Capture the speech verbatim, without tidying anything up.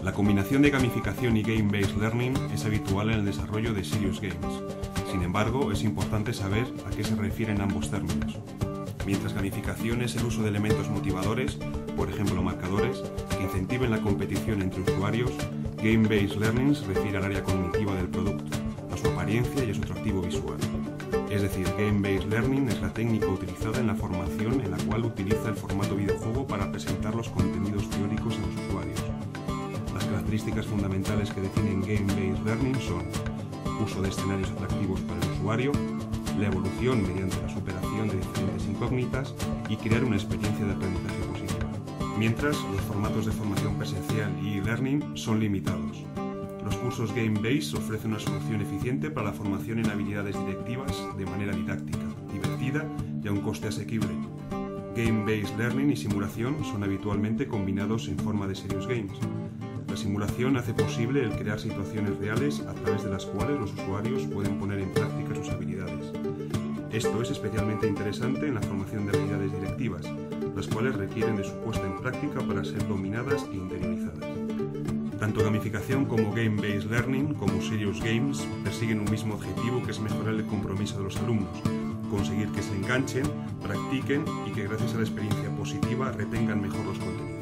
La combinación de gamificación y Game-Based Learning es habitual en el desarrollo de Serious Games. Sin embargo, es importante saber a qué se refieren ambos términos. Mientras gamificación es el uso de elementos motivadores, por ejemplo marcadores, que incentiven la competición entre usuarios, Game-Based Learning se refiere al área cognitiva del producto, a su apariencia y a su atractivo visual. Es decir, Game-Based Learning es la técnica utilizada en la formación en la cual utiliza el formato videojuego para presentar los contenidos teóricos a los usuarios. Las características fundamentales que definen Game-Based Learning son uso de escenarios atractivos para el usuario, la evolución mediante la superación de diferentes incógnitas y crear una experiencia de aprendizaje positiva. Mientras, los formatos de formación presencial y e-learning son limitados. Los cursos Game-Based ofrecen una solución eficiente para la formación en habilidades directivas de manera didáctica, divertida y a un coste asequible. Game-Based Learning y simulación son habitualmente combinados en forma de Serious Games. La simulación hace posible el crear situaciones reales a través de las cuales los usuarios pueden poner en práctica sus habilidades. Esto es especialmente interesante en la formación de habilidades directivas, las cuales requieren de su puesta en práctica para ser dominadas e interiorizadas. Tanto gamificación como Game-Based Learning como Serious Games persiguen un mismo objetivo, que es mejorar el compromiso de los alumnos, conseguir que se enganchen, practiquen y que gracias a la experiencia positiva retengan mejor los contenidos.